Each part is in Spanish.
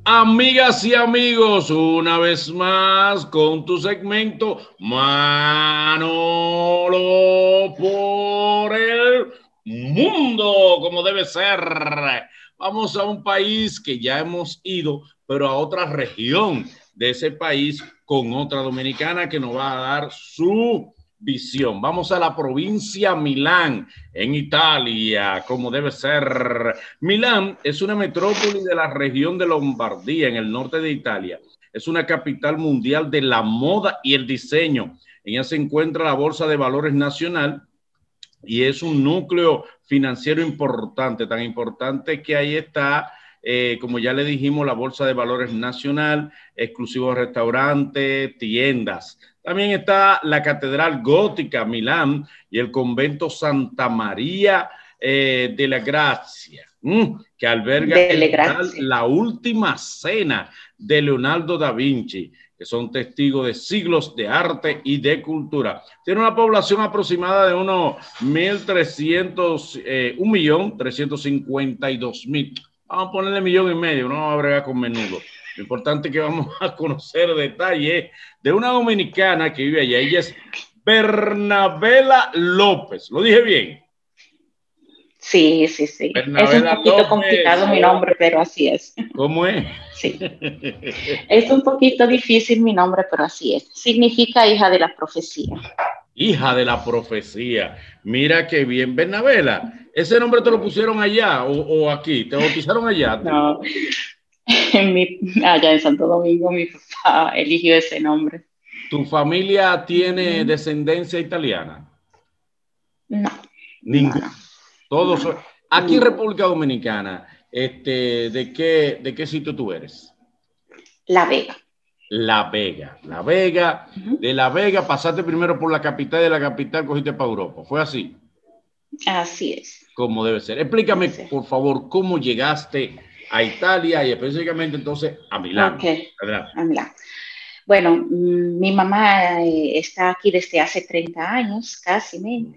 Amigas y amigos, una vez más con tu segmento Manolo por el mundo, como debe ser. Vamos a un país que ya hemos ido, pero a otra región de ese país con otra dominicana que nos va a dar su visión. Vamos a la provincia Milán, en Italia, como debe ser. Milán es una metrópoli de la región de Lombardía, en el norte de Italia. Es una capital mundial de la moda y el diseño. En ella se encuentra la Bolsa de Valores Nacional y es un núcleo financiero importante, tan importante que ahí está, como ya le dijimos, la Bolsa de Valores Nacional, exclusivos restaurantes, tiendas. También está la Catedral Gótica Milán y el convento Santa María de la Gracia, que alberga la última cena de Leonardo da Vinci, que son testigos de siglos de arte y de cultura. Tiene una población aproximada de unos 1.352.000. Vamos a ponerle 1,5 millones, no vamos a bregar con menudo. Lo importante es que vamos a conocer detalles de una dominicana que vive allá. Ella es Bernabela López. ¿Lo dije bien? Sí. Bernabela es un poquito López, complicado mi nombre, pero así es. ¿Cómo es? Sí. Es un poquito difícil mi nombre, pero así es. Significa hija de la profecía. Hija de la profecía. Mira qué bien. Bernabela, ¿ese nombre te lo pusieron allá o aquí? ¿Te bautizaron allá? No. Allá en Santo Domingo mi papá eligió ese nombre. ¿Tu familia tiene descendencia italiana? No. Ninguna. No. Todos son. Aquí en República Dominicana, ¿de qué sitio tú eres? La Vega. La Vega. De La Vega pasaste primero por la capital y de la capital cogiste para Europa. ¿Fue así? Así es. Como debe ser. Explícame, por favor, cómo llegaste a Italia y específicamente entonces a Milán. Okay. A Milán. Bueno, mi mamá está aquí desde hace 30 años, casi,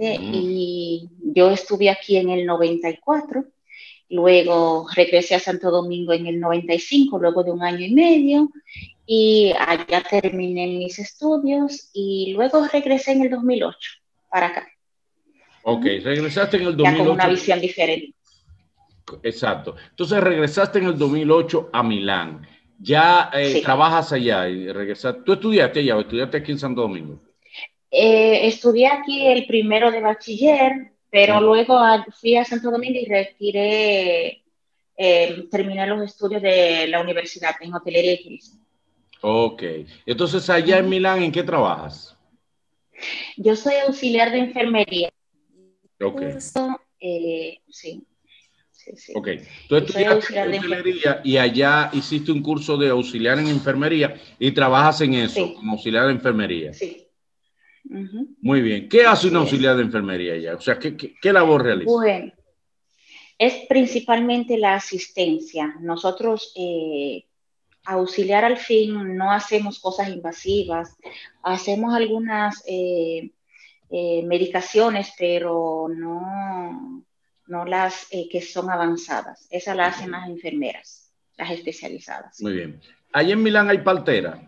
y yo estuve aquí en el 94, luego regresé a Santo Domingo en el 95, luego de 1 año y medio, y allá terminé mis estudios, y luego regresé en el 2008 para acá. Ok, regresaste en el 2008. Ya con una visión diferente. Exacto. Entonces regresaste en el 2008 a Milán. Ya sí. Trabajas allá y regresaste. ¿Tú estudiaste allá o estudiaste aquí en Santo Domingo? Estudié aquí el primero de bachiller, pero luego fui a Santo Domingo y retiré, terminé los estudios de la universidad en hotelería y turismo. Ok. Entonces allá en Milán, ¿en qué trabajas? Yo soy auxiliar de enfermería. Ok. Sí. Ok, tú estudiaste hotelería y allá hiciste un curso de auxiliar en enfermería y trabajas en eso, como auxiliar de enfermería. Sí. Muy bien. ¿Qué hace un auxiliar de enfermería allá? O sea, ¿qué labor realiza? Bueno, es principalmente la asistencia. Nosotros, auxiliar al fin, no hacemos cosas invasivas, hacemos algunas medicaciones, pero no las que son avanzadas. Esas las hacen las enfermeras, las especializadas. Muy bien. ¿Allá en Milán hay partera?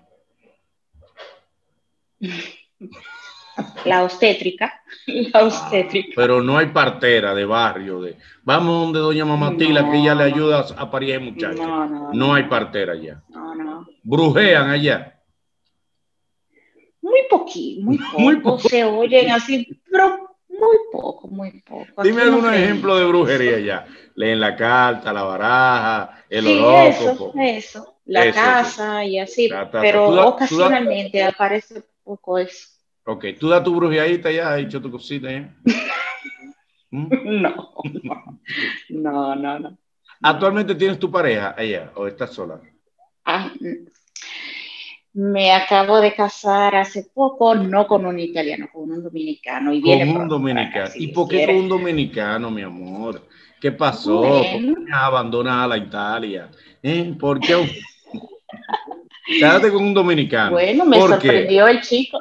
La obstétrica. Pero no hay partera de barrio. Vamos donde doña Mamatila, que ella le ayuda a parir muchachos. No hay partera allá. No. ¿Brujean allá? Muy poco. Se oyen así, pero muy poco. Dime algunos ejemplos de brujería ya. Leen la carta, la baraja, el horóscopo. Eso. La casa y así. Pero ocasionalmente aparece poco eso. Ok, ¿tú das tu brujeadita ya? ¿Has hecho tu cosita ya? No. ¿Actualmente tienes tu pareja allá o estás sola? Me acabo de casar hace poco, no con un italiano, con un dominicano. Y con un dominicano. ¿Y por qué con un dominicano, mi amor? ¿Qué pasó? ¿Por qué me abandonas a la Italia? ¿Por qué? Quédate con un dominicano. Bueno, me sorprendió el chico.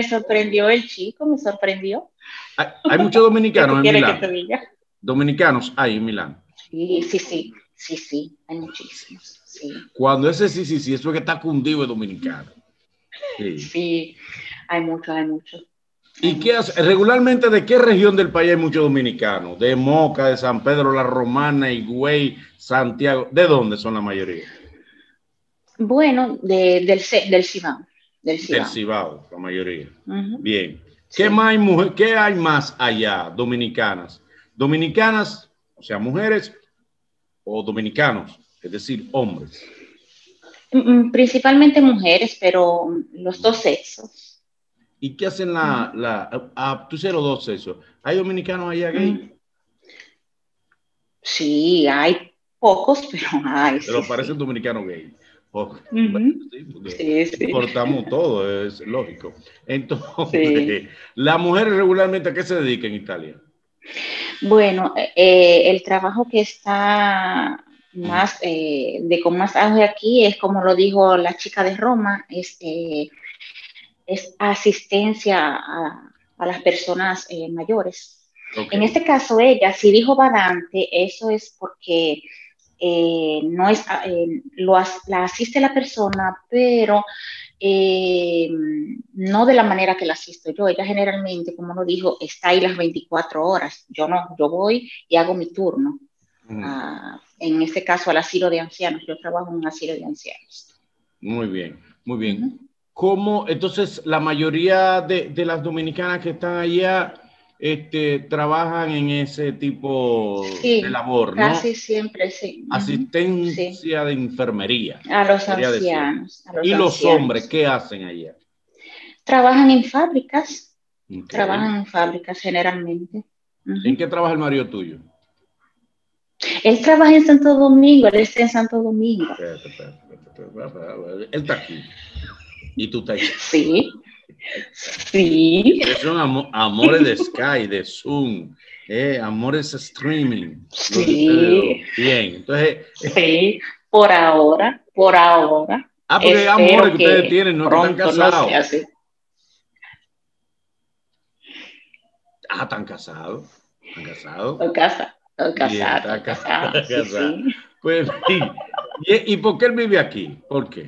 Hay muchos dominicanos en Milán. Que te diga? Dominicanos hay en Milán. Sí, hay muchísimos. sí. Cuando ese sí, sí, sí, eso es que está cundido es dominicano. Sí. Sí, hay mucho, hay mucho. ¿Y qué hace? Regularmente, ¿de qué región del país hay muchos dominicanos? De Moca, de San Pedro, La Romana, Higüey, Santiago. ¿De dónde son la mayoría? Bueno, del Cibao, del Del Cibao. Cibao, la mayoría. Ujú, Bien. ¿Qué sí. más hay, qué hay más allá, dominicanas? Dominicanas, o sea, mujeres o dominicanos, es decir, hombres. Principalmente mujeres, pero los dos sexos. ¿Y qué hacen Ujú. tú sé los dos sexos? ¿Hay dominicanos allá gay? Mm, sí, hay pocos, pero hay, sí, Pero parecen sí. dominicanos gay. Bueno, Ujú. sí, porque Sí, sí, importamos todo, es lógico. sí. Entonces, las mujeres regularmente ¿a qué se dedican en Italia? Bueno, el trabajo que está Ujú. más con más auge aquí es como lo dijo la chica de Roma, es asistencia a las personas mayores. Ok. En este caso, ella, si dijo badante, eso es porque no es, la asiste la persona, pero eh, no de la manera que la asisto yo. Ella generalmente, como lo dijo, está ahí las 24 horas. Yo no, yo voy y hago mi turno. Ujú. En este caso, al asilo de ancianos. Yo trabajo en un asilo de ancianos. Muy bien, muy Uh-huh. bien. ¿Cómo, entonces, la mayoría de las dominicanas que están allá trabajan en ese tipo de Sí, labor, ¿no? casi siempre sí. Uh-huh. Sí, Asistencia de enfermería, podría decir. a los ¿Y los hombres ancianos. qué hacen allá? Trabajan en fábricas, Ok. trabajan en fábricas generalmente. ¿En Uh-huh. qué trabaja el marido tuyo? Él trabaja en Santo Domingo, él está en Santo Domingo. Espérate. Él está aquí y tú estás allá. Sí, sí, Ustedes son amores de Sky, de Zoom, amores streaming, lo de ustedes sí, dos. Bien, entonces, sí, por ahora, por ahora. porque hay amores Espero que ustedes que tienen, no es que están pronto no sea casados. así. Ah, están casados, están casados. Estoy Bien, casada, estoy casada, está sí, casado. sí. Pues, ¿y por qué él vive aquí? ¿Por qué?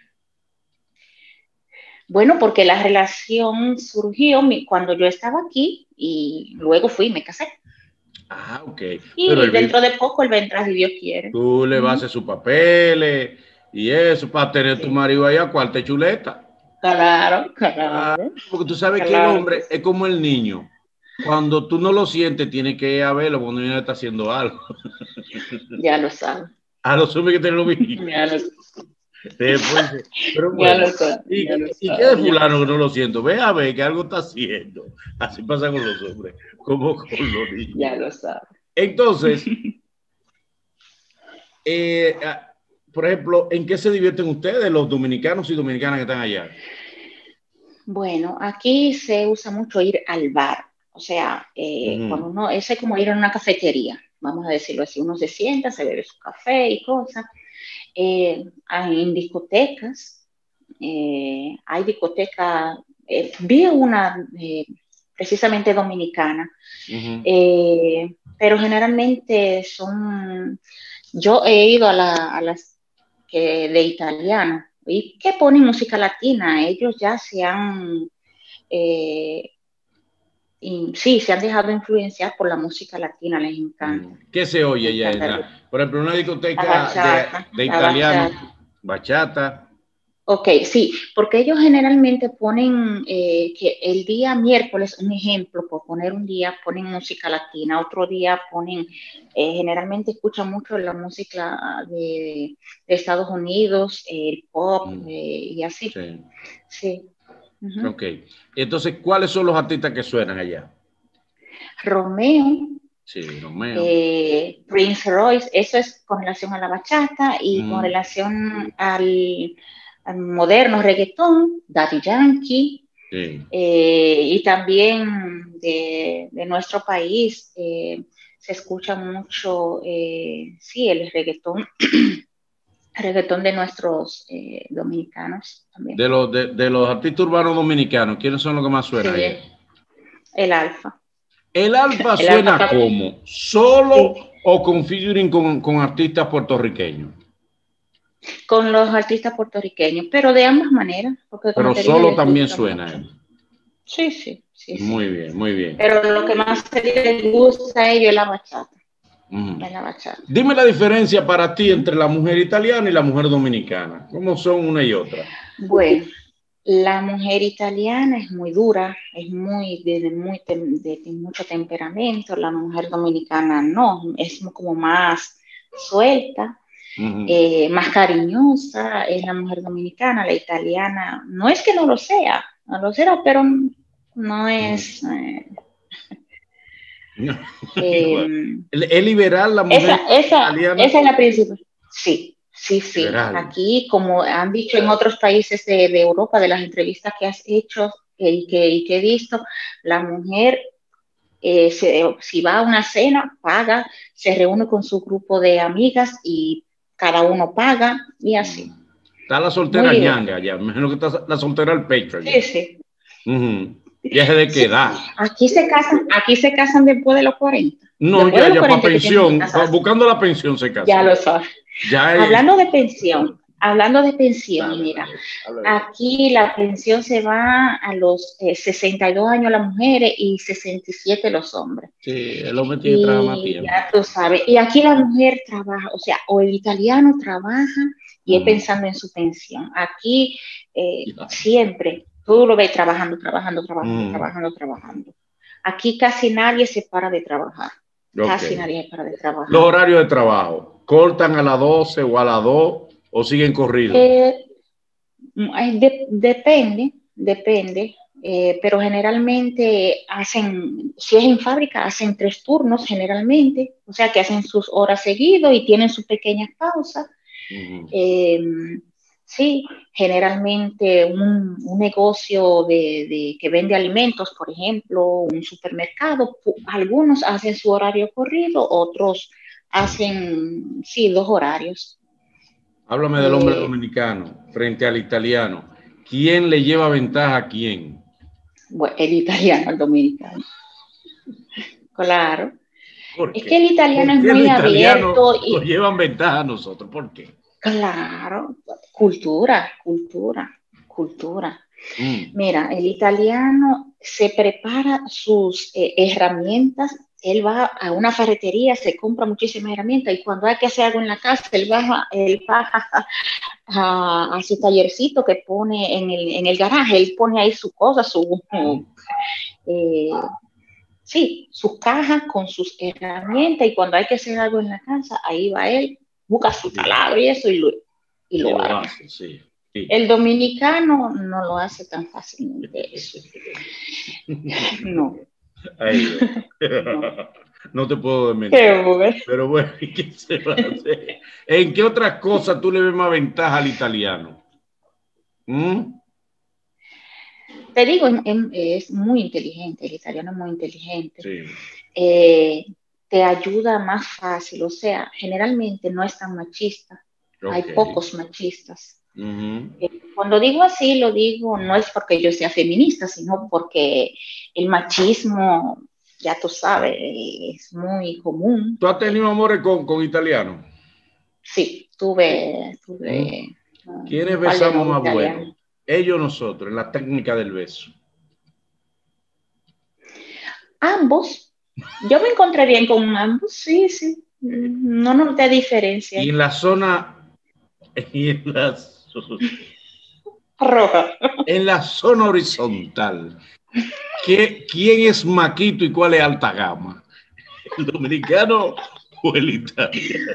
Bueno, porque la relación surgió cuando yo estaba aquí y luego fui y me casé. Ah, ok. Pero Y dentro de poco él vendrá si Dios quiere. tú le vas a hacer sus papeles y eso para tener tu Sí. marido allá, cuarta chuleta. Claro, Ah, claro, porque tú sabes que el claro que hombre es sí. como el niño. Cuando tú no lo sientes, tienes que ir a verlo cuando el niño está haciendo algo. Ya lo sabe, A los hombres que te lo vi. ya lo, Después dice, pero ya bueno, lo sabe, ya lo ¿y qué de sabe, ya lo fulano que no sabe, lo siento? Ve a ver que algo está haciendo. Así pasa con los hombres, como con los niños. ya lo sabe. Entonces, eh, ah, por ejemplo, ¿en qué se divierten ustedes, los dominicanos y dominicanas que están allá? Bueno, aquí se usa mucho ir al bar, o sea, cuando Ujú. uno, eso es como ir a una cafetería, vamos a decirlo así, uno se sienta, se bebe su café y cosas. En discotecas, hay discotecas, vi una precisamente dominicana, Ujú. pero generalmente yo he ido a las de italiano y que ponen música latina, ellos ya eh, sí, se han dejado influenciar por la música latina, les encanta, ¿Qué se oye les allá encanta por ejemplo, una la discoteca bachata, de la italiano, bachata. bachata? Ok, sí, porque ellos generalmente ponen que el día miércoles, un ejemplo, por poner un día, ponen música latina, otro día ponen, generalmente escuchan mucho la música de Estados Unidos, el pop Mm, y así. sí, Sí. Ujú. ok. Entonces, ¿cuáles son los artistas que suenan allá? Romeo, Sí, Romeo. Prince Royce, eso es con relación a la bachata y con Mm, relación al moderno reggaetón, Daddy Yankee. sí. Y también de nuestro país se escucha mucho, sí, el reggaetón, reggaetón de nuestros dominicanos también. De los artistas urbanos dominicanos, ¿quiénes son los que más suenan allá? Sí, el alfa. El Alfa El alfa, suena como solo sí. o con featuring con artistas puertorriqueños. con los artistas puertorriqueños, pero de ambas maneras, porque como Pero te dije, solo les también gusta suena mucho. él. Sí, sí, sí, Muy sí. bien, muy bien. Pero lo que más les gusta a ellos es la bachata. Mm. Es la bachata. Dime la diferencia para ti entre la mujer italiana y la mujer dominicana. ¿Cómo son una y otra? Bueno, la mujer italiana es muy dura, es de mucho temperamento. La mujer dominicana no, es como más suelta, más cariñosa. Es la mujer dominicana. La italiana no es que no lo sea, pero no es. Eh, ¿Es liberal la mujer italiana? esa es la principal. Sí, sí, sí. Liberal. Aquí, como han dicho en otros países de Europa, de las entrevistas que has hecho y que he visto, la mujer, si va a una cena, paga, se reúne con su grupo de amigas y cada uno paga y así. Está la Muy soltera liberal. ñanga ya. Me imagino que está la soltera al pecho Sí, ya. sí. ¿Ya es de qué Sí, edad? aquí se casan después de los 40. No, Después ya, de los ya, para 40 que tienen que pensión. casarse. Buscando la pensión se Ya casan. lo sabes. Ya es. Hablando de pensión, Dale, mira, dale, habla de eso. aquí la pensión se va a los 62 años las mujeres y 67 los hombres. Sí, el hombre tiene que trabajar más Y tiempo. ya tú sabes, y aquí la mujer trabaja, o sea, o el italiano trabaja y es pensando en su pensión. Aquí Ya. siempre, tú lo ves trabajando. Aquí casi nadie se para de trabajar, Ok. casi nadie se para de Los trabajar. horarios de trabajo. ¿Cortan a las 12 o a las 2 o siguen corridos? Eh, depende, pero generalmente si es en fábrica, hacen 3 turnos generalmente, o sea que hacen sus horas seguido y tienen sus pequeñas pausas. Eh, sí, generalmente un negocio que vende alimentos, por ejemplo, un supermercado, algunos hacen su horario corrido, otros hacen, sí, 2 horarios. Háblame del hombre Eh, dominicano frente al italiano. ¿Quién le lleva ventaja a quién? Bueno, el italiano, el dominicano. Claro. ¿Por Es que qué? el italiano ¿Por es qué los muy italianos abierto nos y, llevan ventaja a nosotros? ¿Por qué? claro, cultura. Mm. Mira, el italiano se prepara sus herramientas. Él va a una ferretería, se compra muchísimas herramientas y cuando hay que hacer algo en la casa, él baja a su tallercito que pone en el garaje, él pone ahí sus cosas, eh, sí, sus cajas con sus herramientas y cuando hay que hacer algo en la casa, ahí va él, busca su Sí. taladro y eso y Y lo lo arma. hace, sí. Sí. El dominicano no lo hace tan fácilmente eso. No, Ay, no. no te puedo Qué desmentir. bueno. Pero bueno, ¿qué se va a hacer? ¿En qué otras cosas tú le ves más ventaja al italiano? ¿Mm? Te digo, es muy inteligente, el italiano es muy inteligente. Sí. Eh, te ayuda más fácil, o sea, generalmente no es tan machista, hay Ok. pocos machistas. Uh-huh. Cuando digo así, lo digo no es porque yo sea feminista, sino porque el machismo, ya tú sabes, es muy común. ¿Tú has tenido amores con italianos? Sí, Sí. ¿Mm? tuve ¿Quiénes un par de besamos novios más bueno? italianos. Ellos o nosotros, en la técnica del beso. Ambos, yo me encontré bien con ambos, sí, sí. No noté diferencia. Y en la zona, en la, Roja. en la zona horizontal, ¿quién es Maquito y cuál es alta gama? ¿El dominicano o el italiano?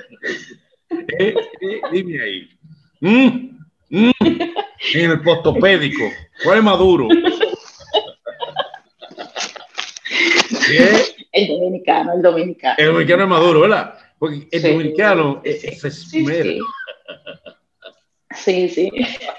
Dime ahí. ¿Mm? ¿Mm? En el postopédico. ¿Cuál es Maduro? ¿Qué? El dominicano. El dominicano es Maduro, ¿verdad? Porque el Sí, dominicano sí, sí. se Sí, esmera. sí. Sí, sí.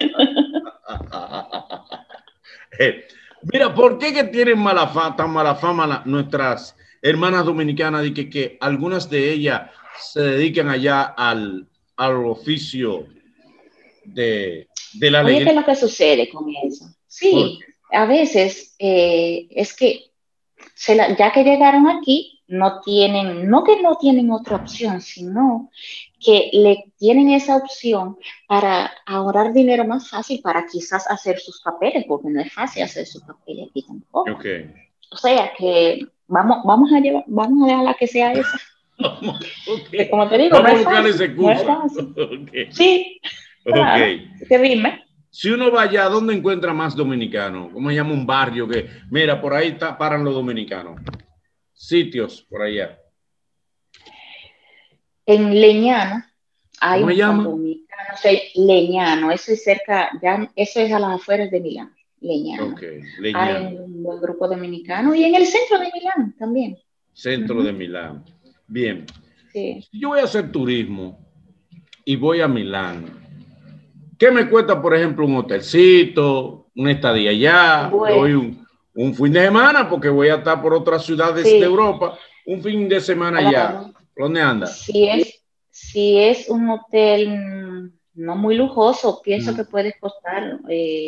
Mira, ¿por qué que tienen tan mala fama nuestras hermanas dominicanas y que algunas de ellas se dedican allá al oficio de la Oye, ¿qué es alegría? lo que sucede con eso? Porque Sí, a veces es que ya que llegaron aquí, no que no tienen otra opción, sino que le tienen esa opción para ahorrar dinero más fácil para quizás hacer sus papeles, porque no es fácil hacer sus papeles aquí tampoco. Okay. O sea que vamos a dejarla que sea esa. Okay. Que como te digo, Vamos no a es buscar fácil. esa No es excusa. fácil. Okay. Sí, claro. Okay. Que dime. Si uno va allá, ¿dónde encuentra más dominicanos? ¿Cómo se llama un barrio que, mira, por ahí paran los dominicanos? Sitios por allá. En Leñano hay ¿Cómo se unos cuantos llama? dominicanos. Leñano, eso es cerca, ya, eso es a las afueras de Milán. Leñano. Ok, Hay Leñano. un buen grupo dominicano y en el centro de Milán también. Centro de Milán. Bien. Sí. Si yo voy a hacer turismo y voy a Milán, ¿qué me cuesta, por ejemplo, un hotelcito, una estadía allá? Doy Bueno, un fin de semana porque voy a estar por otras ciudades de sí, Europa, un fin de semana allá. claro. ¿Dónde anda? Si es un hotel no muy lujoso, pienso que Mm. puede costar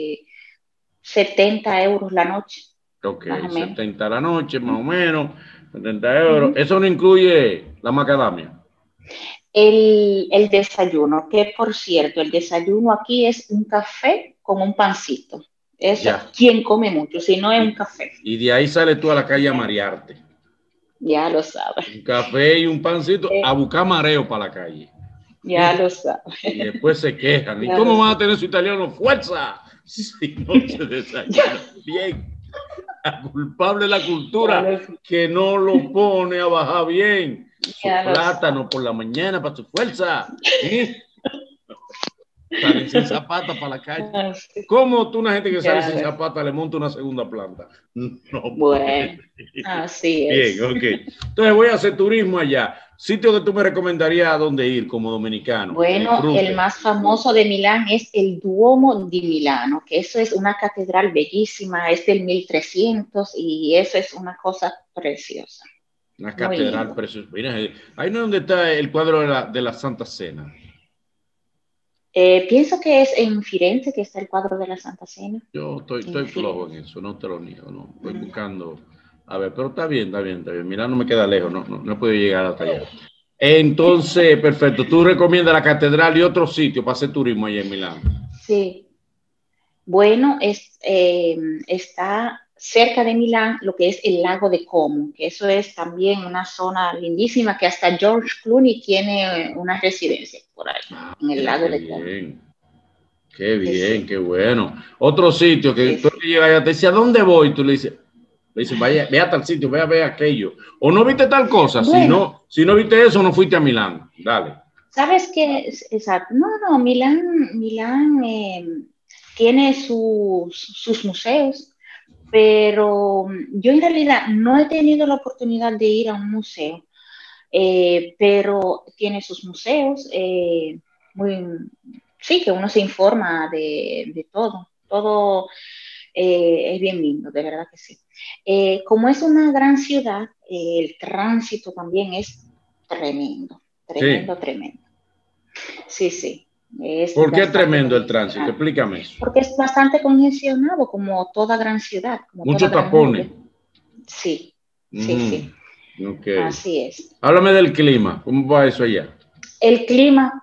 70 euros la noche, Ok, más o menos. 70 la noche, más o menos, 70 euros. Ujú. Eso no incluye la macadamia. El desayuno, que por cierto, el desayuno aquí es un café con un pancito. Eso, Ya. quien come mucho, si no es un Y, café, y de ahí sales tú a la calle a marearte. ya lo sabes. Un café y un pancito a Eh, buscar mareo para la calle. ya lo sabes. Y después se quejan. ¿Y Ya lo cómo van a sabes. tener su italiano? ¡Fuerza! Si no se desayuna bien. La culpable es la Ya cultura lo, que no lo pone a bajar bien. Su ya lo plátano sabes. por la mañana para su fuerza. ¿Eh? Salen sin zapatas para la calle. Ah, sí. ¿Cómo tú, una gente que sale Ya sin lo, zapatas, le monta una segunda planta? No puede. bueno, así Bien, es. ok. Entonces voy a hacer turismo allá. Sitio que tú me recomendarías a dónde ir como dominicano, que Bueno, el disfrute. más famoso de Milán es el Duomo di Milano, que eso es una catedral bellísima, es del 1300 y eso es una cosa preciosa, Una muy catedral lindo. preciosa. Mira, ahí no es donde está el cuadro de la Santa Cena. Pienso que es en Firenze que está el cuadro de la Santa Cena, Yo en estoy flojo en Firenze. eso, no te lo niego, no. Estoy Mm. buscando. A ver, pero está bien, está bien, está bien. Mira, no me queda lejos, no he podido llegar hasta allá. Entonces, perfecto. Tú recomiendas la catedral y otro sitio para hacer turismo allá en Milán. Sí, bueno, está cerca de Milán lo que es el lago de Como, que eso es también una zona lindísima que hasta George Clooney tiene una residencia por ahí, Ah, en el mira, lago de Como. qué Sí, bien, sí, qué bueno. Otro sitio que sí, tú sí. llegas allá, te dice, ¿a dónde voy? Tú le dices, vaya, ve a tal sitio, ve a ver aquello. O no viste tal cosa, Bueno, si no viste eso, no fuiste a Milán. Dale. ¿sabes qué? Exacto. No, no, Milán tiene sus museos, pero yo en realidad no he tenido la oportunidad de ir a un museo, pero tiene sus museos, muy, sí, que uno se informa de todo, todo es bien lindo, de verdad que sí. Como es una gran ciudad, el tránsito también es tremendo, tremendo, Sí. tremendo. Sí, sí, es ¿Por qué es bastante tremendo el tránsito? congestionado, Explícame eso. porque es bastante congestionado como toda gran ciudad, como toda Muchos gran tapones. urbe. Sí, sí, sí, Ok. así es. Háblame del clima. ¿Cómo va eso allá? El clima,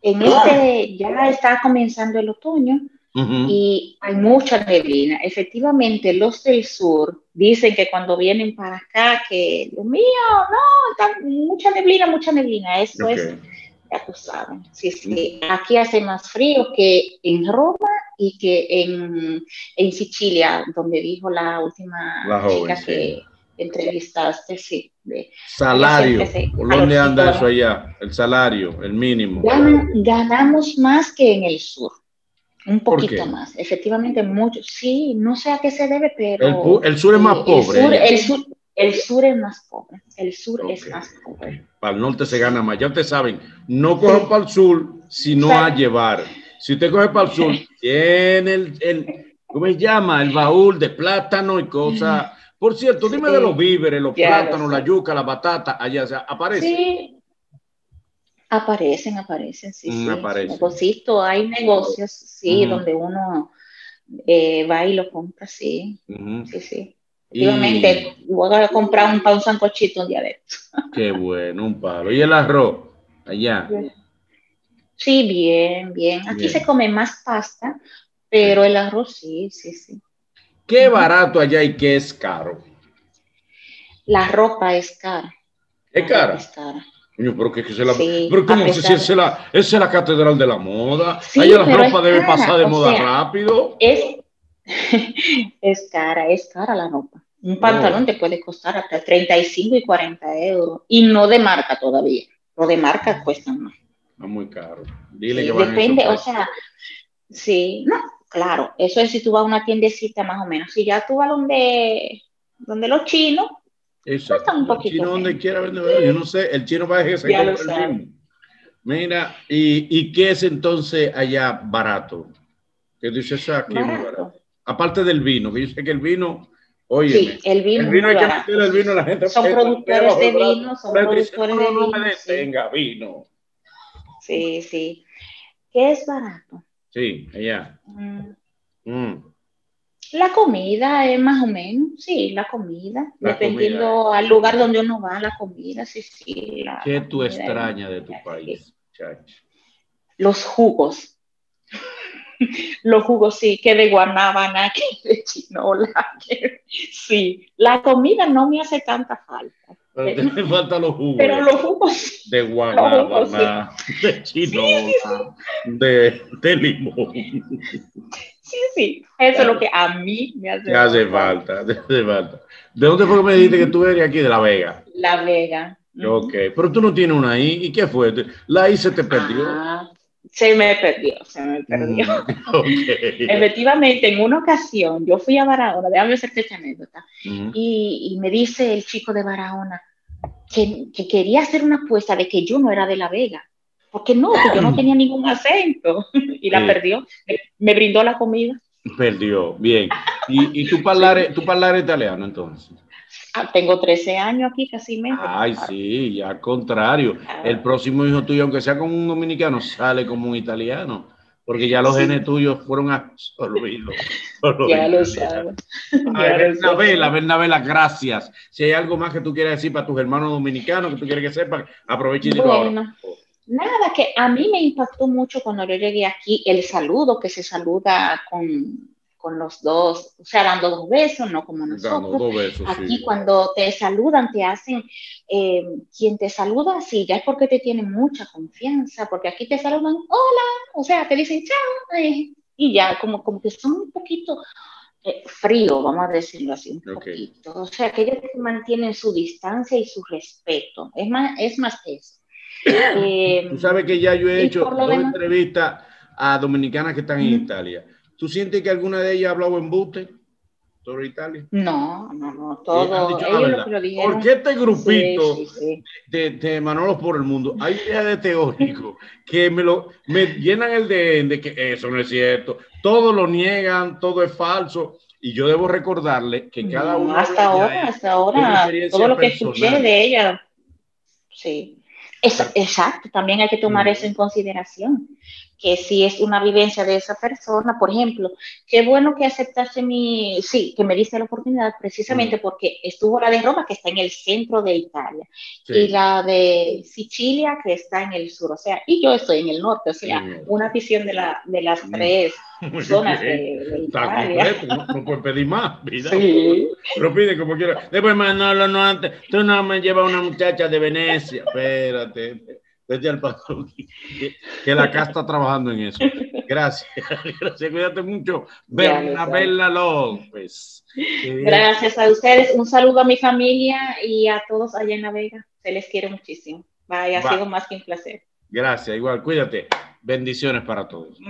ya está comenzando el otoño y hay mucha neblina. Efectivamente, los del sur dicen que cuando vienen para acá, que, Dios mío, no, está mucha neblina. Eso Ok. es, ya tú sabes. Sí, sí. Aquí hace más frío que en Roma y que en Sicilia, donde dijo la última La joven, chica sí. que entrevistaste, sí. Allá siempre Salario. hace ¿Por dónde calorcito, anda eso ¿no? allá? El salario, el mínimo. Ganamos más que en el sur, un ¿Por poquito qué? más, efectivamente mucho, sí, no sé a qué se debe, pero El sur es más el pobre sur, allá. el sur es más pobre, el sur Ok, es más ok. pobre, Para el norte se gana sí, más. Ya ustedes saben, no cojan sí, para el sur, sino a exacto. llevar. Si usted coge para el sur, tiene ¿cómo se llama? El baúl de plátano y cosas. Por cierto, dime de los Sí, víveres, los ya lo plátanos, la sé. yuca, la batata, allá, o sea, aparece. Sí, aparecen, sí, sí, su Aparece. negocito, hay negocios, sí, donde uno va y lo compra, sí, Ujú. sí, sí. Efectivamente, Y voy a comprar un sancochito un día de estos. qué bueno, un palo. Y el arroz, allá. Sí, bien, bien. Aquí se Bien. come más pasta, Sí. pero el arroz sí, sí, sí. ¿Qué Ujú. barato allá y qué es caro? La ropa es cara, ¿Es la ropa cara? es cara. Coño, pero que se la... Sí, Pero a ¿cómo si pesar. esa es la catedral de la moda? Allá Sí, la pero ropa es debe pasar cara, de o moda sea, rápido. es, es cara la ropa. Un Oh, pantalón te puede costar hasta 35 y 40 euros. Y no de marca todavía. Lo de marca cuestan más. está muy caro. Dile que Sí, van esos depende, o precios. sea, sí, no, claro, eso es si tú vas a una tiendecita más o menos. Si ya tú vas donde los chinos, Exacto. cuestan un El poquito chino donde menos. quiera vende, ¿verdad? Yo no sé, el chino parece que se Ya lo compra el sabes. mismo. Mira, y qué es entonces allá barato? Que dice eso aquí es muy Barato. barato. Aparte del vino, que yo sé que el vino, óyeme, Sí, el el vino es vino muy hay que barato. meterle el vino a la gente Son productores debajo del de brazo. vino, son Le dice, productores no, de no, no me vino, sí, detenga, vino. sí, sí. ¿Qué es barato? Sí, allá. Mm, Mm, La comida es más o menos, sí, la comida, la comida, dependiendo al lugar donde uno va, la comida, sí, sí, ¿qué la tú comida es extrañas de tu aquí. país, chacho? Los jugos, los jugos sí, que de guanábana, que de chinola, que sí, la comida no me hace tanta falta, Pero te me faltan los jugos pero de los jugos sí, guanábana, de sí, chinola, de limón. sí, sí, eso es lo que a mí me Te hace hace más falta. falta, te hace falta. ¿De dónde fue que me dijiste que Uh-huh. tú eres aquí? De La Vega. La Vega. Ok, Uh-huh. pero tú no tienes una I. ¿Y qué fue? ¿La I se te perdió? Ah, se me perdió, se me perdió. Ok. Efectivamente, en una ocasión yo fui a Barahona, déjame hacerte esta anécdota, Mm. y me dice el chico de Barahona que quería hacer una apuesta de que yo no era de La Vega, porque no, que yo no tenía ningún acento, y la Sí, perdió, me brindó la comida. perdió. Bien. ¿Y Sí. tú parlare italiano entonces? Ah, tengo 13 años aquí casi mente, Ay, claro. sí, ya al contrario. El Ah, próximo hijo tuyo, aunque sea como un dominicano, sale como un italiano. Porque ya los genes sí, tuyos fueron absorbidos por los ya lo italianos. sabes, Ay, ya lo sabes. Bernabela, gracias. Si hay algo más que tú quieras decir para tus hermanos dominicanos, que tú quieres que sepan, aprovecha y dilo ahora. Bueno, nada, que a mí me impactó mucho cuando yo llegué aquí el saludo, que se saluda con los dos, o sea, dando dos besos, no como Dando nosotros. dos besos, Aquí sí. cuando te saludan, te hacen, quien te saluda así, ya es porque te tienen mucha confianza, porque aquí te saludan, hola, o sea, te dicen chao, y ya, como que son un poquito frío, vamos a decirlo así, un Ok. poquito. O sea, que ellos mantienen su distancia y su respeto. Es más eso. Eh, Tú sabes que ya yo he y hecho por lo dos demás, entrevistas a dominicanas que están en Italia. ¿Tú sientes que alguna de ellas ha hablado embuste sobre Italia? no, no, no, Han todo, dicho la ellos lo que verdad. lo Porque dijeron, este sí, grupito sí, sí. de Manolos por el mundo, hay ideas de teóricos que me llenan el de que eso no es cierto, todo lo niegan, todo es falso, y yo debo recordarle que cada No, uno habla ya hasta de una ahora, todo experiencia lo que escuché personal. de ella, sí. Exacto, también hay que tomar eso en consideración, que si es una vivencia de esa persona, por ejemplo, qué bueno que aceptaste sí, que me diste la oportunidad precisamente porque estuvo la de Roma, que está en el centro de Italia, y Sí, la de Sicilia, que está en el sur, o sea, y yo estoy en el norte, o en sea, el norte. una visión de las Mm, tres muy zonas bien, de está Italia. completo, no, no puede pedir más, vida. Sí. Pero pide como quiera. Después, Manolo, no antes, tú no me llevas una muchacha de Venecia. Espérate, vete al patrón, que la casa está trabajando en eso. Gracias, gracias, cuídate mucho. Ya lo sabes. Bernabela López. Que Dios Gracias a ustedes. Un saludo a mi familia y a todos allá en La Vega. Se les quiere muchísimo. Vaya, ha va. sido más que un placer. Gracias, igual, cuídate. Bendiciones para todos.